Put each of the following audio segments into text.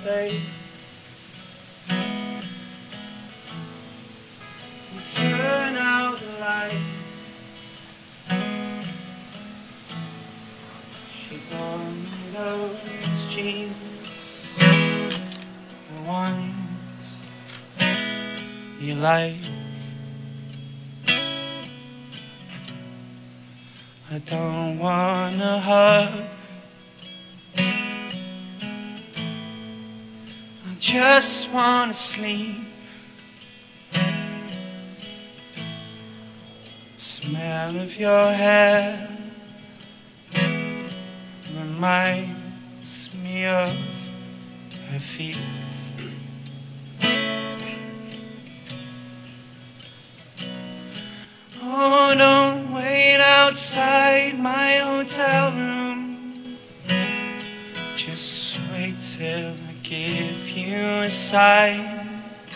stay. You turn out the light. She bought me those jeans, the ones you like. I don't wanna hug, I just wanna sleep. Smell of your hair reminds me of her feet. Oh, don't wait outside my hotel room. Just wait till I give you a sign.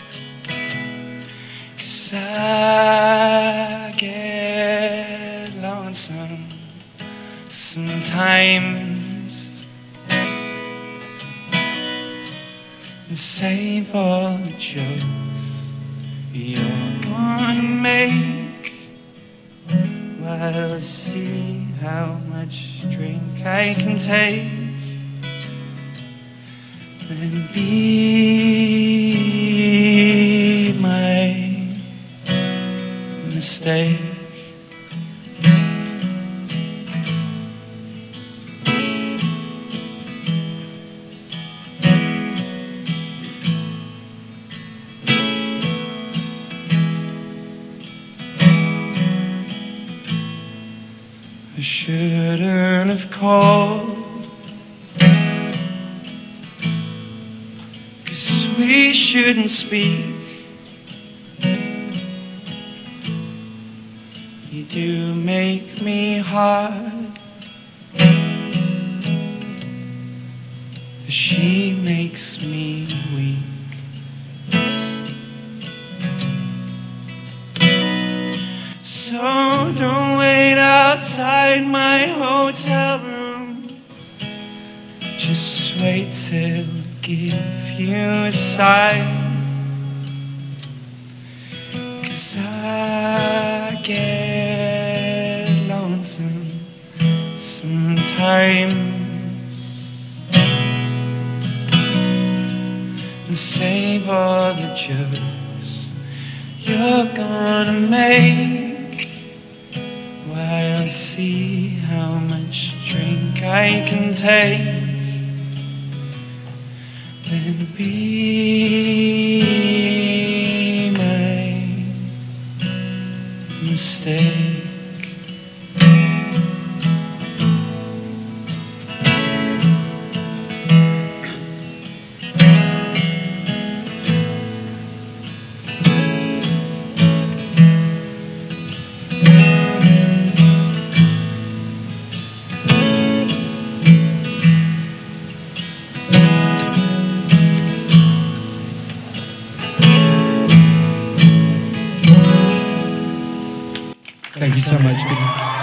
'Cause I get lonesome sometimes, and save all the jokes you're gonna make while I see how much drink I can take. Then be my mistake. I shouldn't have called, 'cause we shouldn't speak. You do make me hard, but she makes me weak. So don't wait outside my hotel room. Just wait till I give you a sign. 'Cause I get lonesome sometimes, and save all the jokes you're gonna make while I see how much drink I can take. Then be my mistake. Thank you so much.